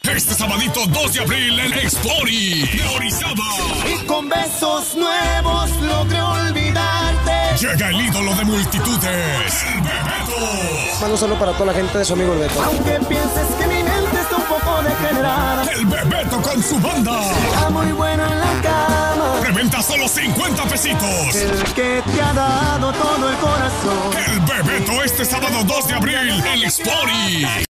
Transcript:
Este sabadito 2 de abril en Expori de Orizaba. Y con besos nuevos logré olvidarte. Llega el ídolo de multitudes, el Bebeto. Mando solo para toda la gente de su amigo el Beto. Aunque pienses que mi mente está un poco degenerada, El Bebeto con su banda. está muy bueno en la cama. Preventa solo 50 pesitos. El que te ha dado todo el corazón. El Bebeto este sábado 2 de abril en Expori.